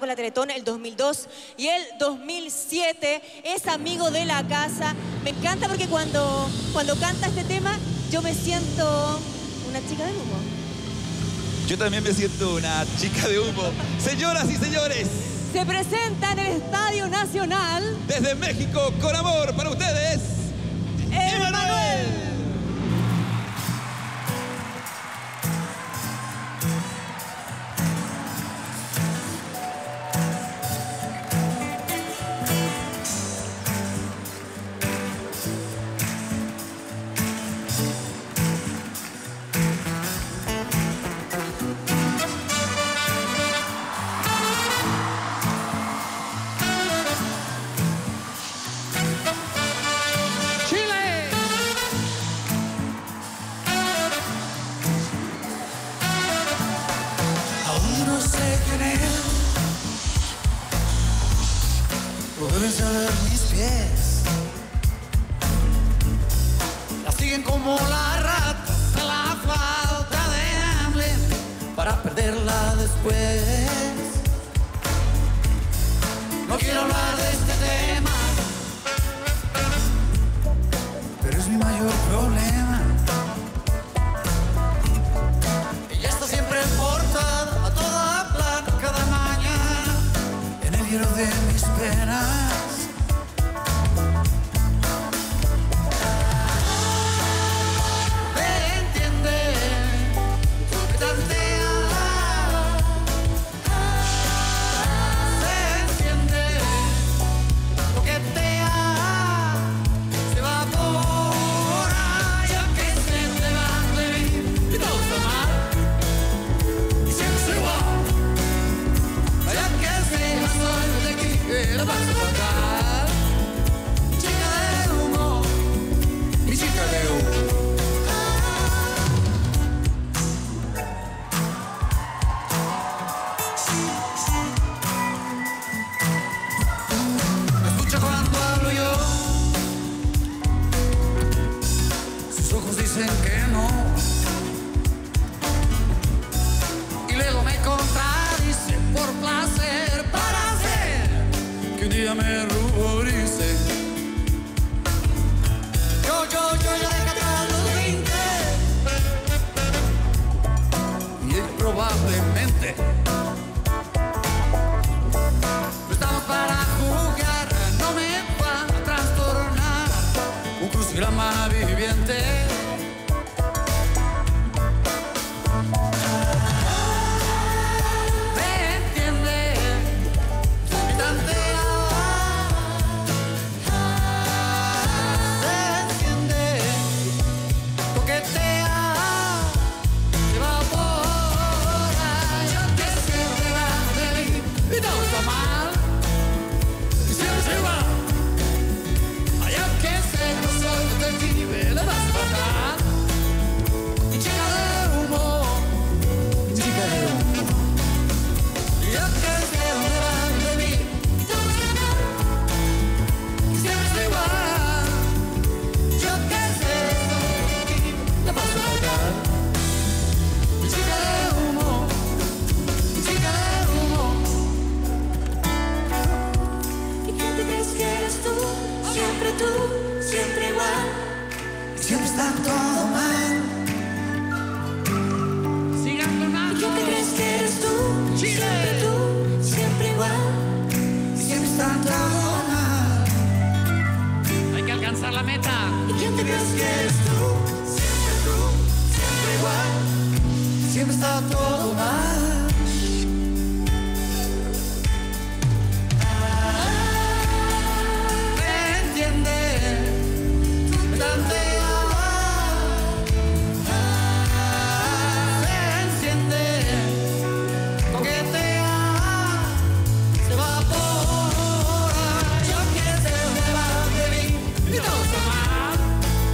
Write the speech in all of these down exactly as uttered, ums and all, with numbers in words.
la Teletón el dos mil dos y el dos mil siete. Es amigo de la casa. Me encanta porque cuando, cuando canta este tema yo me siento una chica de humo. Yo también me siento una chica de humo. Señoras y señores, se presenta en el Estadio Nacional. Desde México, con amor para ustedes, Emmanuel. Pueden saber mis pies, la siguen como la rata a la falta de hambre para perderla después. No quiero hablar de este tema, pero es mi mayor problema. Ella está siempre en portada, a toda plata, cada mañana, en el hielo de mis penas. Dicen que no, y luego me contradice por placer, para hacer que un día me ruborice. Yo, yo, yo ya dejé atrás los veinte y él probablemente no estamos para jugar, no me va a trastornar un crucigrama viviente. Siempre está todo mal. Sigan donando. ¿Y quién te crees que eres tú? Chile. Siempre tú, siempre igual. Siempre está todo mal. Hay que alcanzar la meta. ¿Y quién te crees que eres tú? Siempre tú, siempre igual. Siempre está todo mal. ¿Me entiendes? Dante.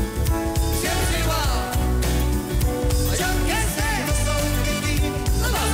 Siempre igual, yo que sé, no soy de ti, no vas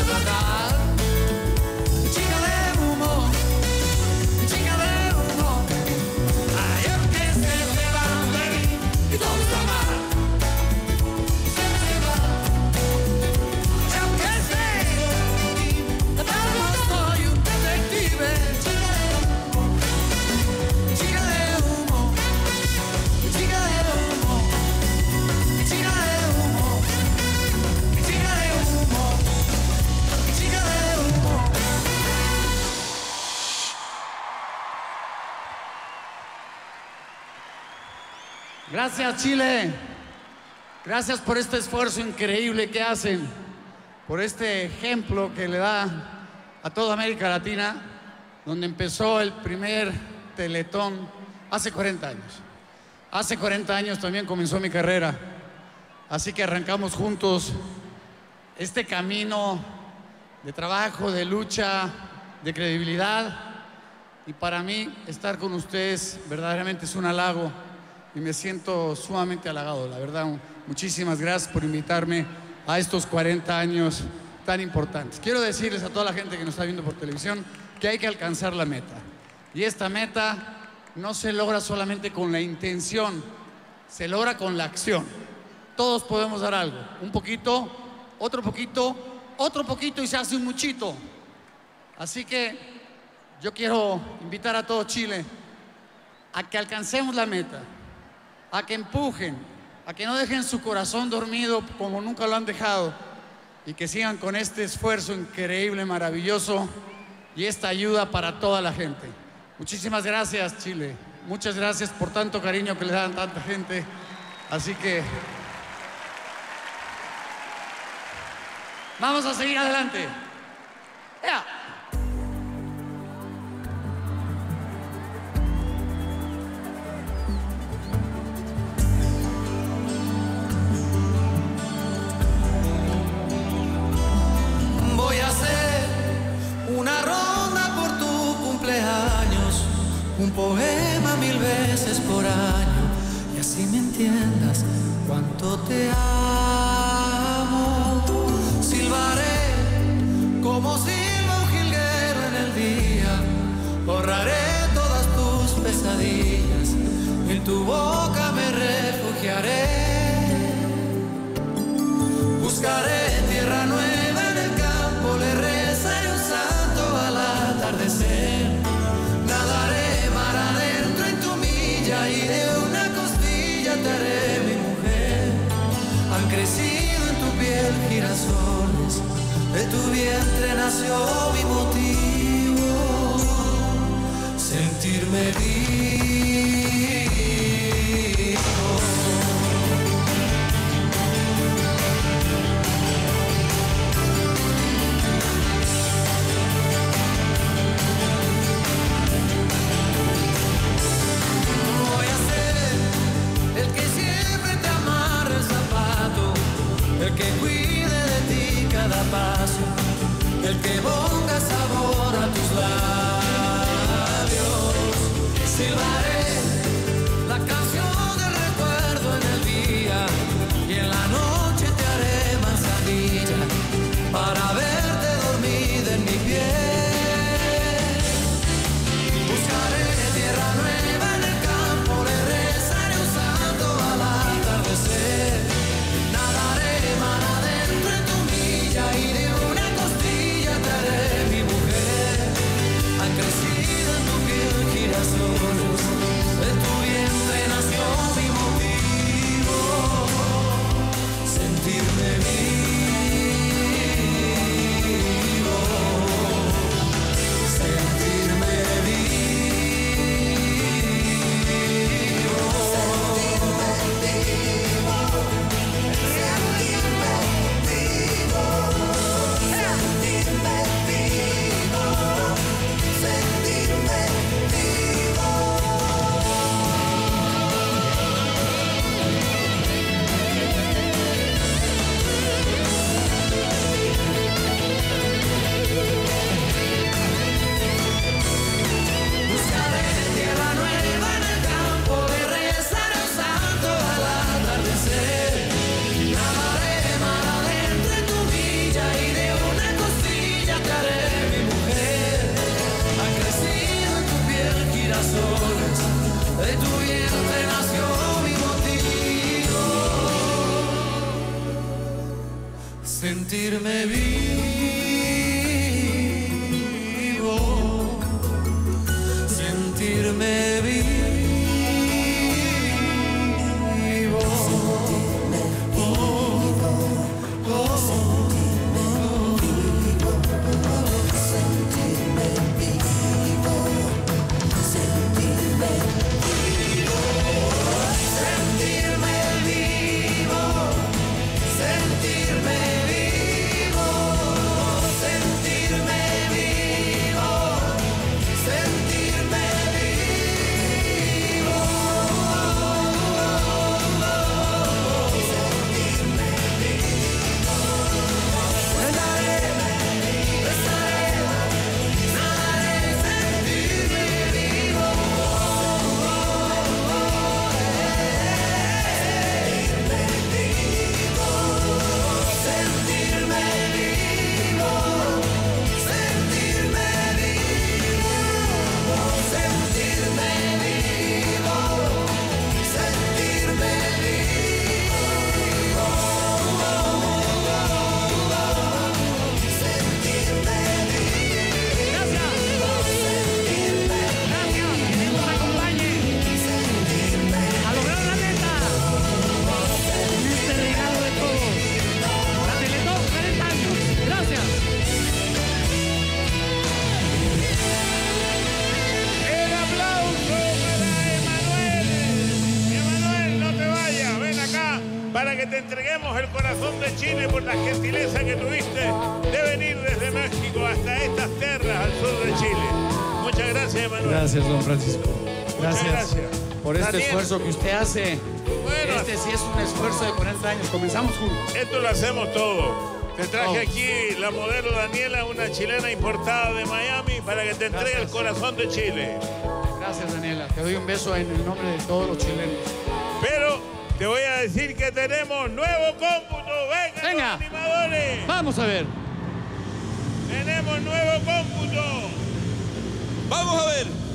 Gracias, Chile. Gracias por este esfuerzo increíble que hacen, por este ejemplo que le da a toda América Latina, donde empezó el primer Teletón hace cuarenta años. Hace cuarenta años también comenzó mi carrera, así que arrancamos juntos este camino de trabajo, de lucha, de credibilidad, y para mí estar con ustedes verdaderamente es un halago y me siento sumamente halagado, la verdad. Muchísimas gracias por invitarme a estos cuarenta años tan importantes. Quiero decirles a toda la gente que nos está viendo por televisión que hay que alcanzar la meta, y esta meta no se logra solamente con la intención, se logra con la acción. Todos podemos dar algo, un poquito, otro poquito, otro poquito y se hace un muchito. Así que yo quiero invitar a todo Chile a que alcancemos la meta, a que empujen, a que no dejen su corazón dormido como nunca lo han dejado, y que sigan con este esfuerzo increíble, maravilloso, y esta ayuda para toda la gente. Muchísimas gracias, Chile. Muchas gracias por tanto cariño que le dan tanta gente. Así que vamos a seguir adelante. ¡Ea! Voy a hacer una ronda por tu cumpleaños, un poema mil veces por año, y así me entiendas cuánto te amo. Silbaré como silba un jilguero en el día, borraré todas tus pesadillas, en tu boca me refugiaré. Buscaré tierra nueva en el campo, le rezaré un santo al atardecer. Nadaré mar adentro en tu milla y de una costilla te haré mi mujer. Han crecido en tu piel girasoles, de tu vientre nació mi motivo, sentirme vivo. El que cuide de ti cada paso, el que ponga sabor a tus labios. Silbaré la canción del recuerdo en el día, y en la noche te haré manzanilla para verte dormida en mi piel. Buscaré tierra nueva en el campo, le rezaré un santo al atardecer. Y de una costilla te haré mi mujer. Han crecido en tu piel girasoles, de tu vientre nació mi motivo, sentirme vivo, sentirme vivo, sentirme vivo, sentirme vivo. Sentirme vivo, sentirme vivo. Buscaré tierra nueva en el campo, le rezaré un santo al atardecer. Nadaré mar adentro en tu villa y de una costilla te haré mi mujer. Han crecido en tu piel girasoles, de tu vientre nació mi motivo, sentirme vivo, sentirme vivo. Sentirme vivo, sentirme te entreguemos el corazón de Chile por la gentileza que tuviste de venir desde México hasta estas tierras al sur de Chile. Muchas gracias, Emanuel. Gracias, don Francisco. Gracias, gracias. por este Daniel. esfuerzo que usted hace. Bueno, Este sí es un esfuerzo de cuarenta años. Comenzamos juntos. esto lo hacemos todo. Te traje Todos. aquí la modelo Daniela, una chilena importada de Miami, para que te entregue Gracias. el corazón de Chile. Gracias, Daniela. Te doy un beso en el nombre de todos los chilenos. Pero te voy a decir que tenemos nuevo cómputo. Venga, Venga. los animadores. Vamos a ver. Tenemos nuevo cómputo. Vamos a ver.